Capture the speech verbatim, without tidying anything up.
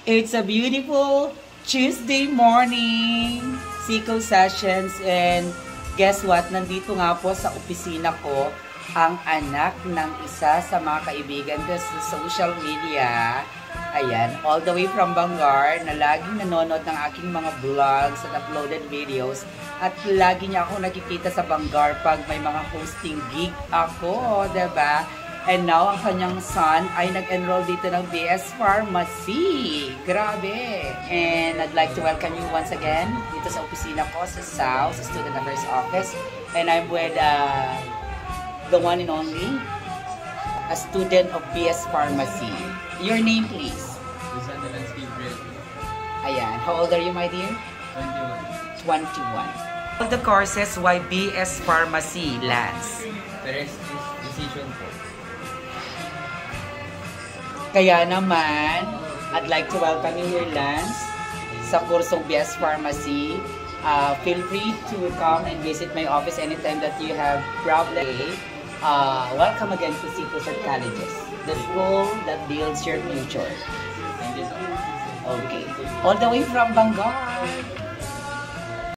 It's a beautiful Tuesday morning, Seco Sessions, and guess what? Nandito nga po sa opisina ko ang anak ng isa sa mga kaibigan ko sa social media. Ayan, all the way from Bangar, na laging nanonood ng aking mga vlogs at uploaded videos. At lagi niya ako nakikita sa Bangar pag may mga hosting gig ako, diba? And now, ang kanyang son ay nag-enroll dito ng B S Pharmacy. Grabe! And I'd like to welcome you once again dito sa opisina ko sa South, sa Student Affairs Office. And I'm with uh, the one and only, a student of B S Pharmacy. Your name, please? Ayan. How old are you, my dear? twenty-one. twenty-one. All the courses, why B S Pharmacy, Lance? The rest is decision po. Kaya naman, I'd like to welcome you here, Lance, sa kursong B S Pharmacy. Uh, feel free to come and visit my office anytime that you have problems. Uh, welcome again to Seco Colleges, the school that builds your future. Thank you so much. Okay. All the way from Bangar.